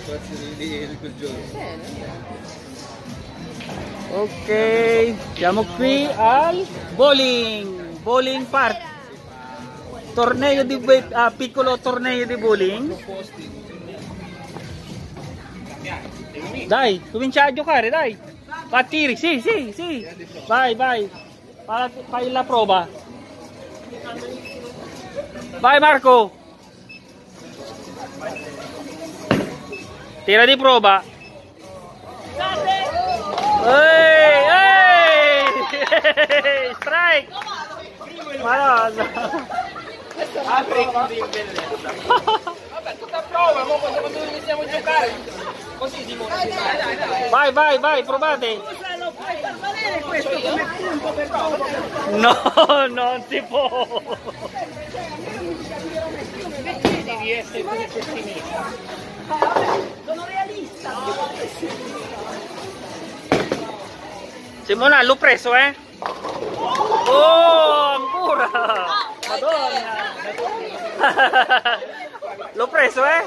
situazione di quel giorno. Ok, siamo qui al bowling park. Torneo di piccolo torneo di bowling. Dai, comincia a giocare, dai. Tiri, sì. Vai. Fai la prova. Vai Marco. Tira di prova. Strike. Madonna. Vabbè, tutta a prova, ma quando iniziamo a giocare, così Simone. Dai. Vai, provate. Lo puoi far valere questo come punto per prova? No, non si può. Devi essere come pessimista. Sono realista. Simona, l'ho preso, eh? Oh, ancora! Madonna! L'ho preso, eh?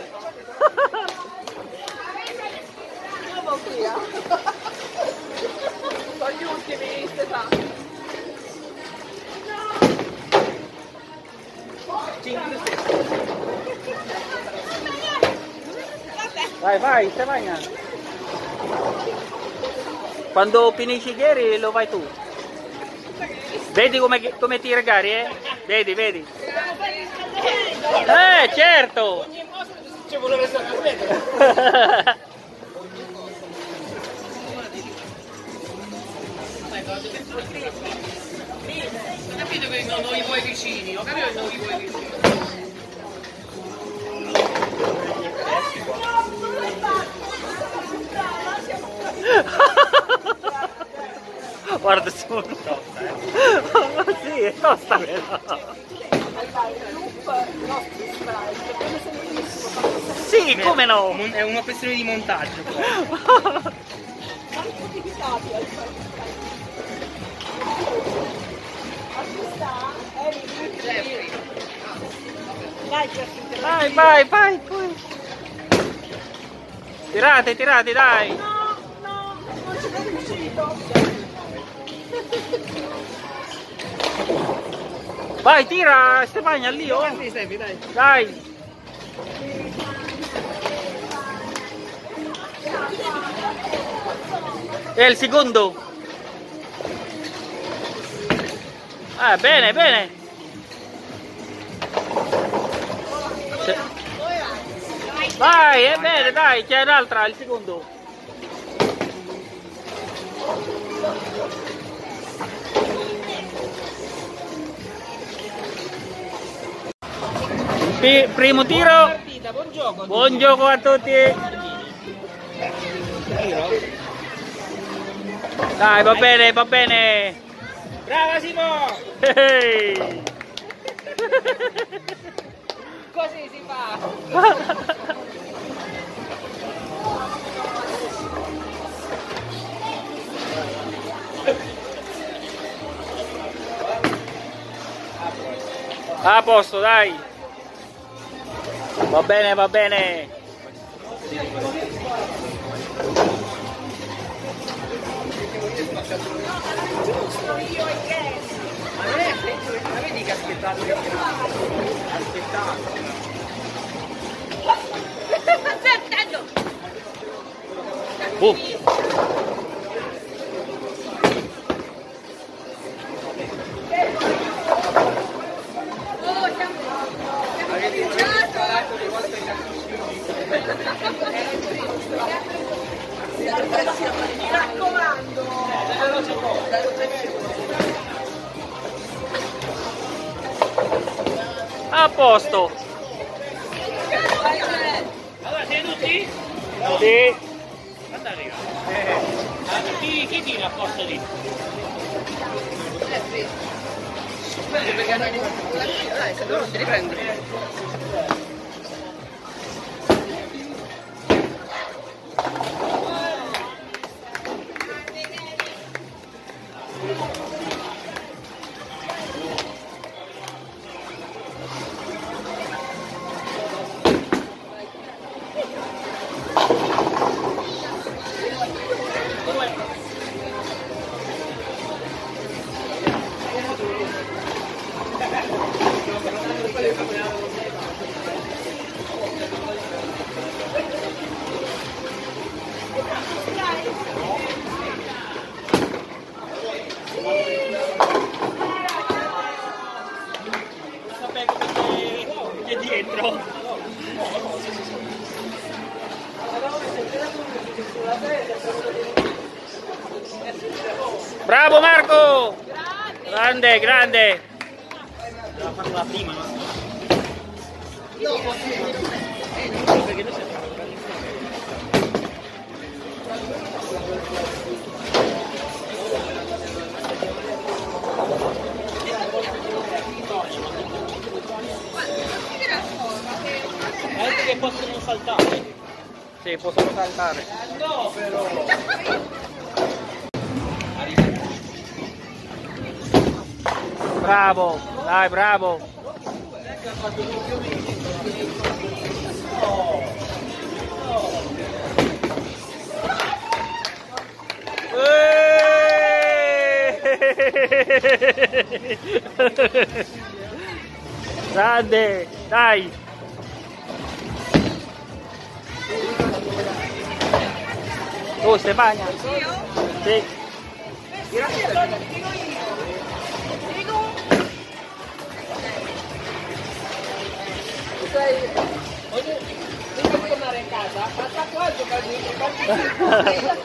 Siamo qui, sono gli ultimi, Stefano. Vai, Stefania. Quando finisci ieri lo vai tu. Vedi come tira Gary, eh? Vedi. Certo! Ci vuole stare a vedere. Ho capito che non i vuoi vicini, ho capito che non i vuoi vicini. Guarda solo. Sì, è tosta però. Sì, come no? È una questione di montaggio. Vai. Tirate, dai. No, non ci sei riuscito. Vai, tira Stefania lì, oh. Sì, Stefi, dai. Dai. È il secondo. Bene. Vai, è bene, dai, c'è un'altra, il secondo. Primo tiro. Buon gioco a tutti. Dai, va bene. Brava Simo! Hey. Così si fa! A posto, dai. Va bene. Ma non è semplice, ma vedi che aspettato che aspettato. Mi raccomando. A posto. Allora, siete tutti? Sì. Quando arriva? Chi tira a posto lì? Perché dai, se loro si riprendono. Bravo Marco! Grande, grande! L'ha fatto la prima, no? Anche che possono saltare. Sì, possono saltare. No, però. Bravo, dai, bravo. Grande, dai. Oh, Stefania. Sì. Prima di tornare in casa, passa qua e giocare.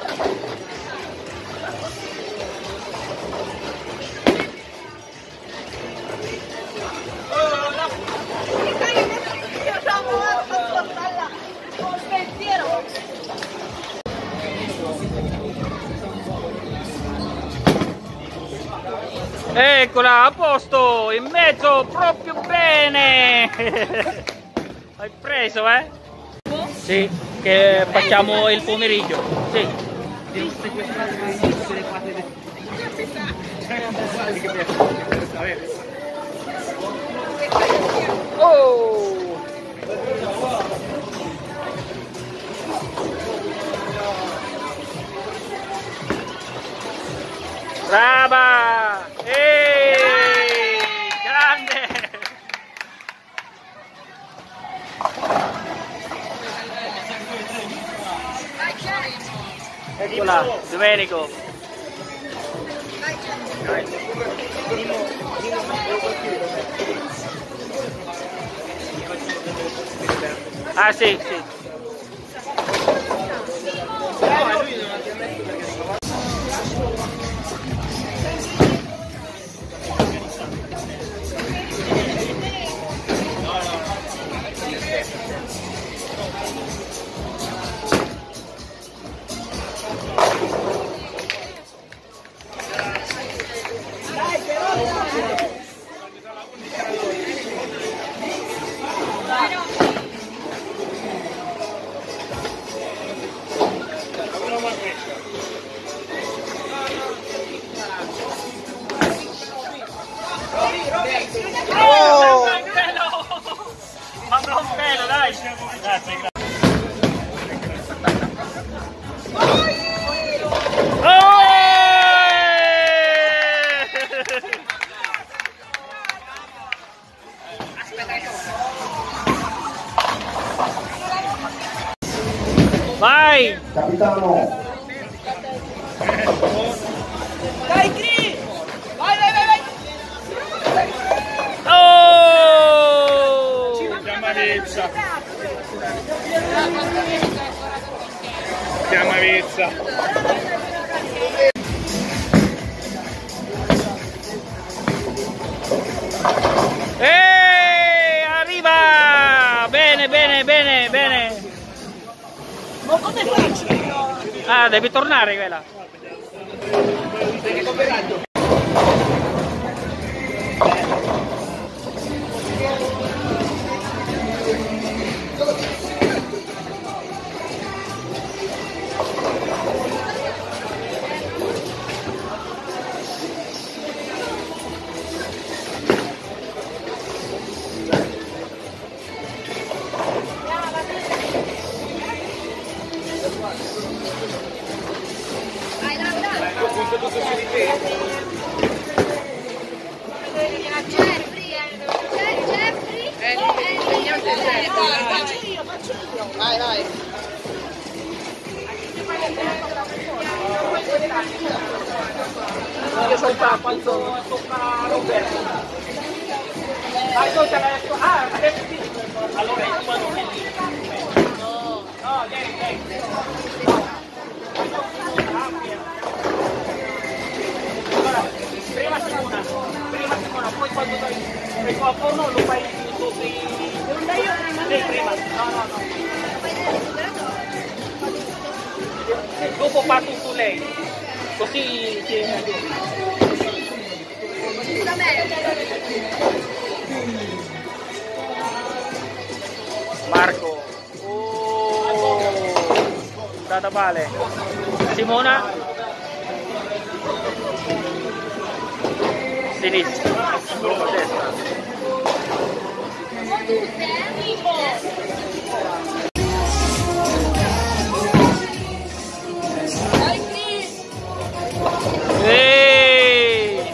Eccola, a posto, in mezzo, proprio bene. Hai preso, eh? Sì, che facciamo il pomeriggio. Sì. Devo sequestrare le quattro del... Oh! Brava! Grande! Eccola, Domenico! Ah sì, sì. Oh! Ma un pelo, dai! Grazie, grazie. Vai! Capitano! Dai, Cri! Vai, vai, vai, vai! Oh! Chiamarezza! Chiamarezza! Arriva! Bene, bene, bene, bene! Ma come faccio? Ah, devi tornare quella! Vai, vai. Io sono qua, quando tocca Roberto. Vai, tu te l'hai detto. Ah, adesso sì. Allora, io quando mi no, no, vieni. Prima Simona, poi quando dai il tuo forno lo fai sotto i... Non dai io prima? Sì, prima. No. Dopo parto su lei. Così ti Marco. Oh, andata male. Simona. Sinistra. Destra. Ehi!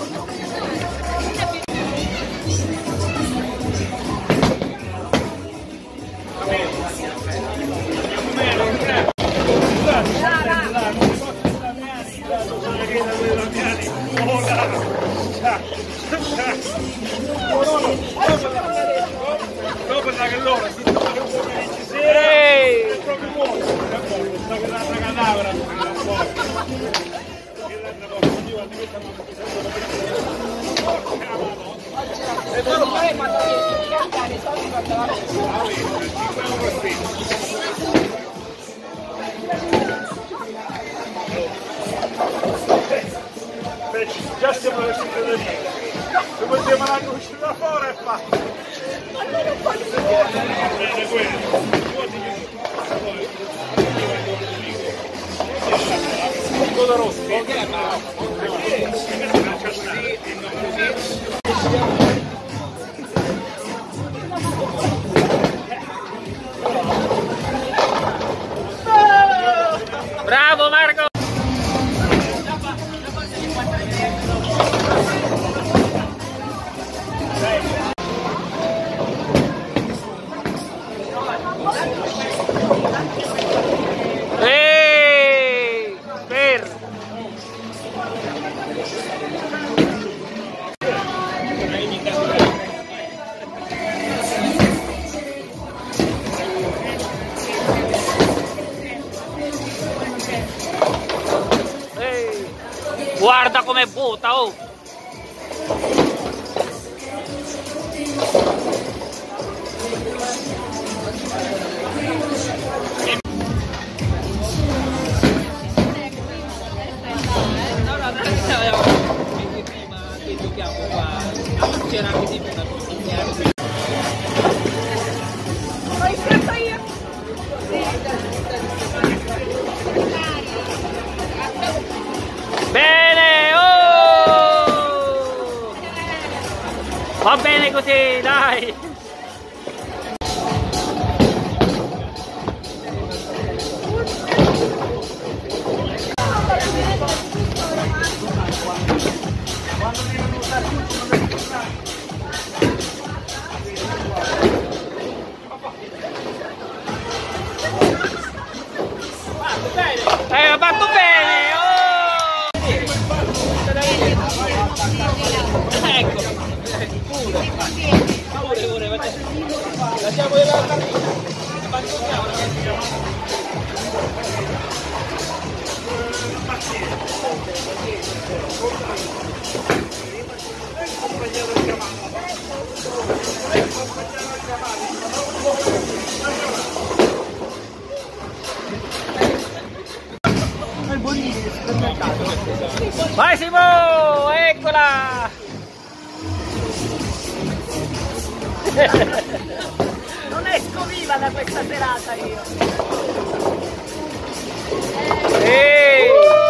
Già siamo alle 5 del mattino. Se possiamo andare uscire da fuori è fatto. Bene, quello rosso. Bravo Marco! Ehi! Per! Ehi! Guarda come butta, oh! c'era anche tipo una bottiglia. L'ho iscritto io. Bene, oh! Va bene così, dai! Ha fatto bene! Oh! Ecco, pure, lasciamo la Vai Simo, eccola! Non esco viva da questa serata io. Ehi!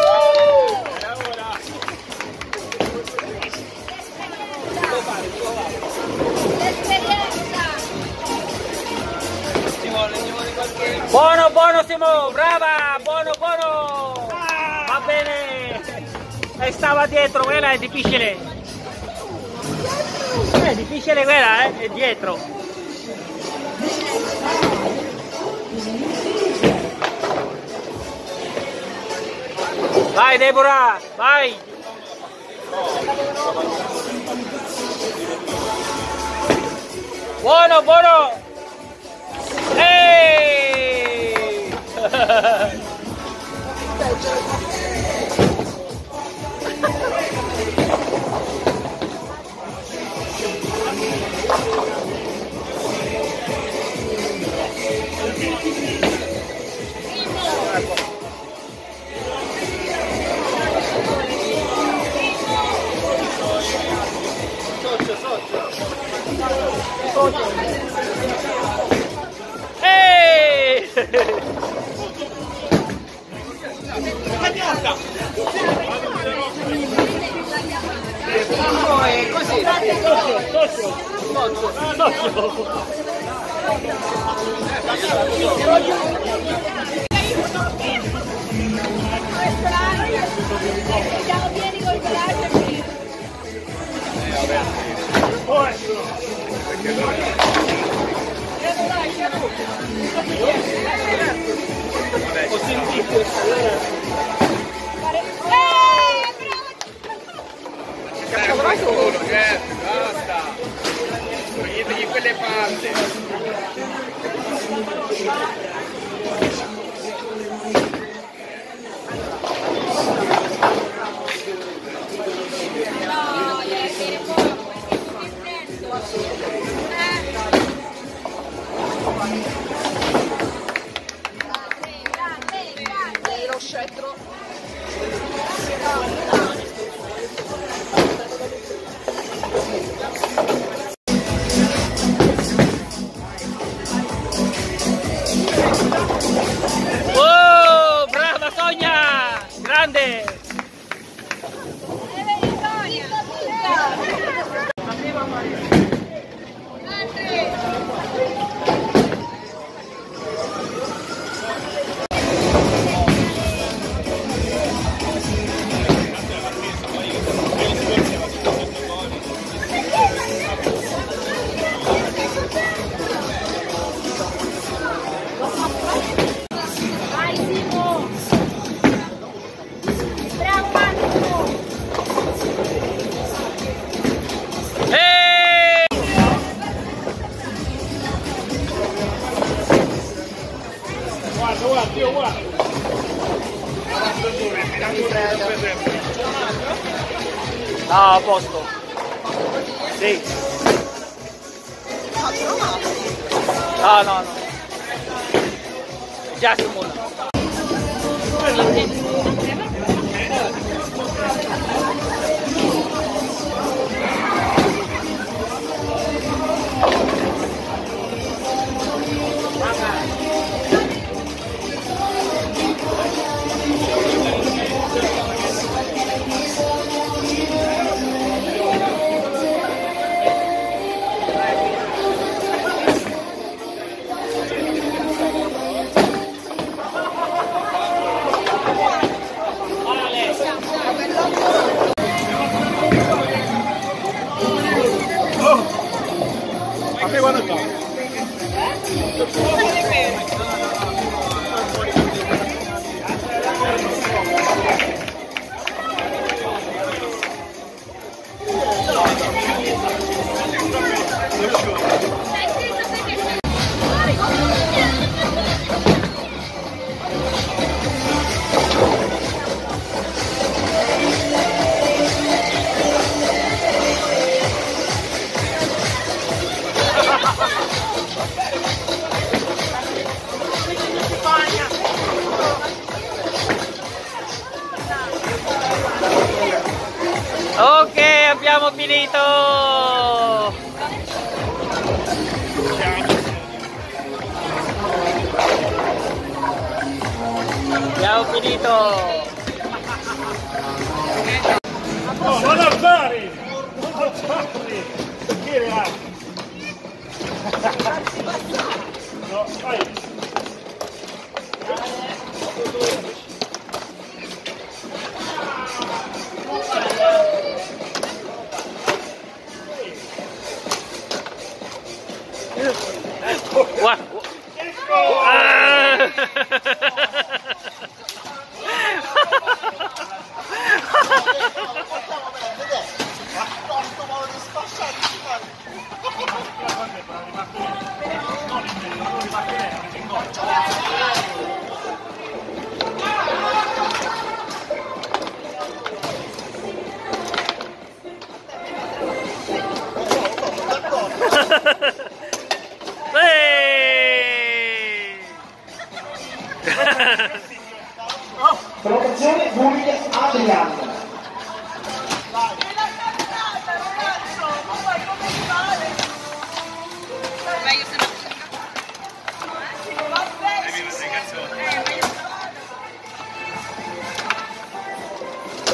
Buono, buono Simo, brava, buono, buono! Va bene! E stava dietro, quella è difficile! È difficile quella, è dietro! Vai Deborah, vai! Buono, buono! Ehi! Siamo pieni col coraggio qui. Basta. Toglietegli quelle palle. Lo scettro. Oh, brava Sonia! Grande! Vai Simo! Bravo Massimo! Eeeh! Guarda, guarda, io guarda. No, a posto. Sì. No, no, no. Già Simona. A te guarda qua. Ok, abbiamo finito! Abbiamo finito! No, non alzare! Non alzare! Che là? No, vai! Guarda! Promozione Puglia Adriano.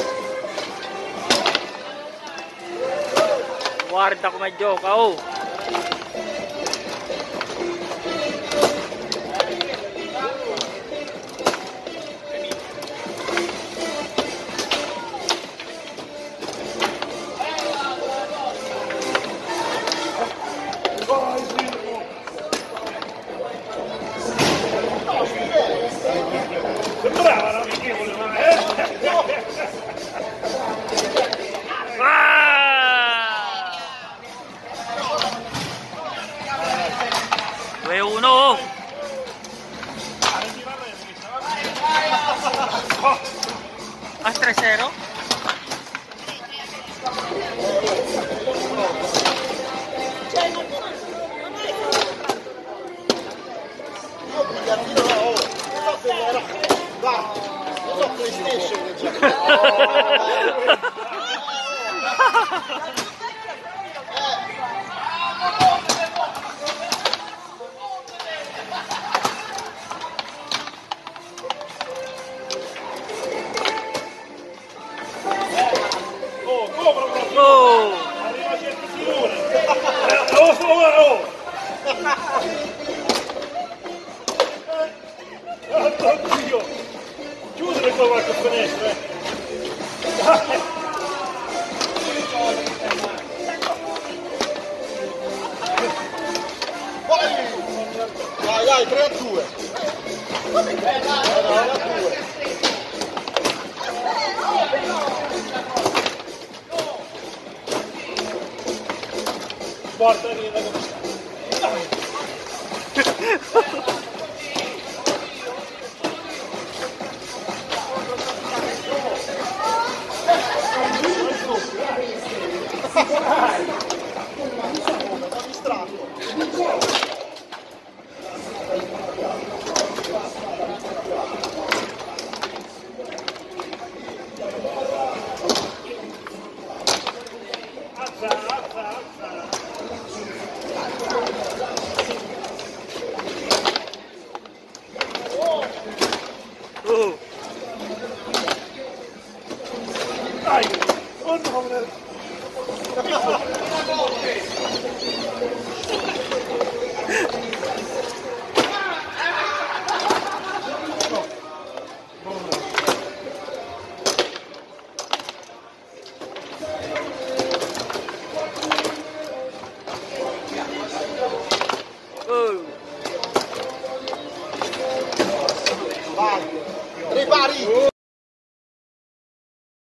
Guarda come gioca, oh! Sembrava un amichevole, ma Ah! 2-1. A 3-0. Non so PlayStation. oh, come proprio? Oh! Arriva a certi figure. Oh! Oddio! Chiudere qua qualche finestra, Dai, 3-2. 3-2. Porta via come sta. Dai! Oh no! Vai. Ripari.